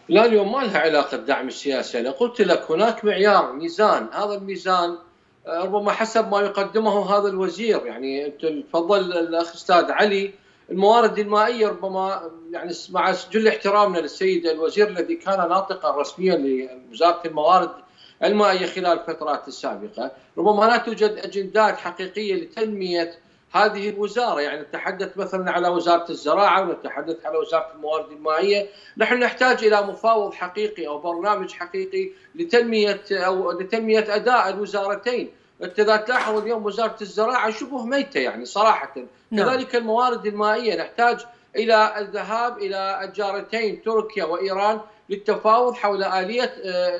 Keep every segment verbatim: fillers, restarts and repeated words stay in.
لا اليوم ما لها علاقة بدعم السياسة، أنا قلت لك هناك معيار ميزان، هذا الميزان ربما حسب ما يقدمه هذا الوزير. يعني أنت تفضل الأخ أستاذ علي، الموارد المائية ربما يعني مع جل احترامنا للسيد الوزير الذي كان ناطقا رسميا لوزارة الموارد المائية خلال الفترات السابقة، ربما لا توجد أجندات حقيقية لتنمية هذه الوزارة. يعني نتحدث مثلا على وزارة الزراعة ونتحدث على وزارة الموارد المائية، نحن نحتاج إلى مفاوض حقيقي أو برنامج حقيقي لتنمية أو لتنمية أداء الوزارتين. أنت إذا تلاحظ اليوم وزارة الزراعة شبه ميتة يعني صراحة. نعم. كذلك الموارد المائية نحتاج إلى الذهاب إلى الجارتين تركيا وإيران للتفاوض حول آلية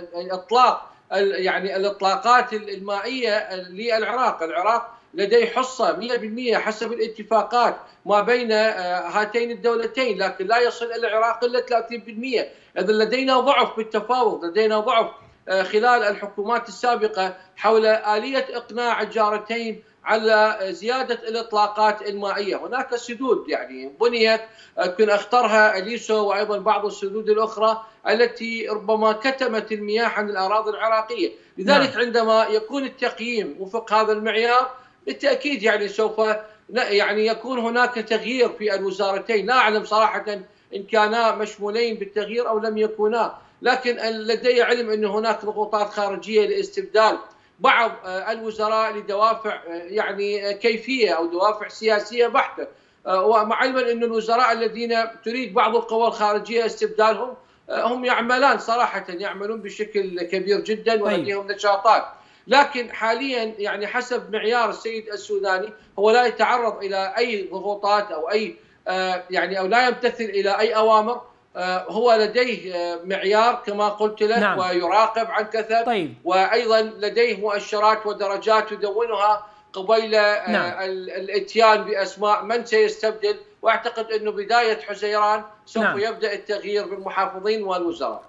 إطلاق يعني الإطلاقات المائية للعراق. العراق لديه حصة مئة بالمئة حسب الاتفاقات ما بين هاتين الدولتين، لكن لا يصل إلى العراق إلا ثلاثين بالمئة. إذا لدينا ضعف بالتفاوض، لدينا ضعف خلال الحكومات السابقة حول آلية إقناع الجارتين على زيادة الإطلاقات المائية. هناك سدود يعني بنيت يمكن أخطرها أليسو وأيضا بعض السدود الأخرى التي ربما كتمت المياه عن الأراضي العراقية. لذلك نعم. عندما يكون التقييم وفق هذا المعيار بالتأكيد يعني سوف يعني يكون هناك تغيير في الوزارتين. لا أعلم صراحة إن كانا مشمولين بالتغيير أو لم يكونا، لكن لدي علم أن هناك ضغوطات خارجية لاستبدال بعض الوزراء لدوافع يعني كيفية أو دوافع سياسية بحتة. ومع علما أن الوزراء الذين تريد بعض القوى الخارجية استبدالهم هم يعملان صراحة، يعملون بشكل كبير جدا ولديهم نشاطات، لكن حاليا يعني حسب معيار السيد السوداني هو لا يتعرض إلى أي ضغوطات أو أي يعني أو لا يمتثل إلى أي أوامر. هو لديه معيار كما قلت لك نعم. ويراقب عن كثب طيب. وأيضا لديه مؤشرات ودرجات يدونها قبيل نعم. الاتيان بأسماء من سيستبدل، وأعتقد أنه بداية حزيران سوف نعم. يبدأ التغيير بالمحافظين والوزراء.